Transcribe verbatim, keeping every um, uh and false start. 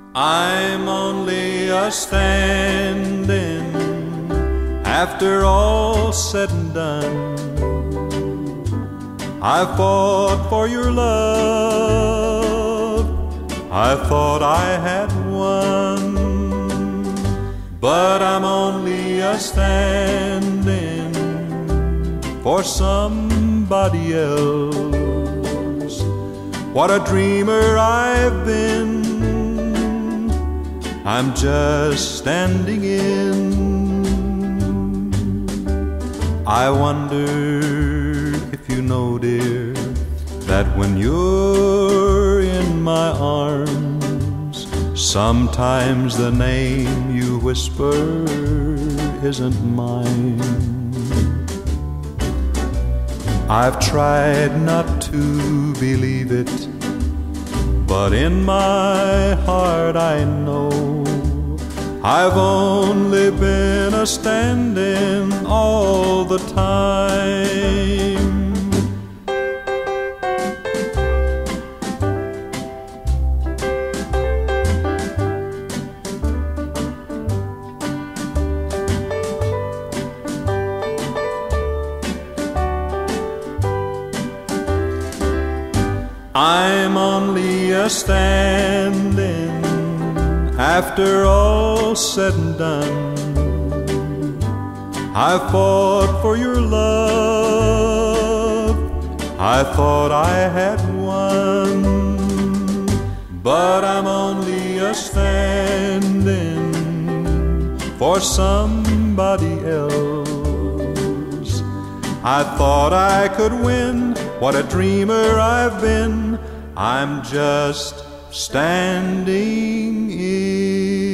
I'm only a standing after all said and done. I fought for your love, I thought I had won, but I'm only a standing for somebody else. What a dreamer I've been, I'm just standing in. I wonder if you know, dear, that when you're in my arms, sometimes the name you whisper isn't mine. I've tried not to believe it, but in my heart I know I've only been a standing all the time. I'm only a standing after all said and done. I fought for your love, I thought I had won, but I'm only a standing for somebody else. I thought I could win, what a dreamer I've been. I'm just standing in.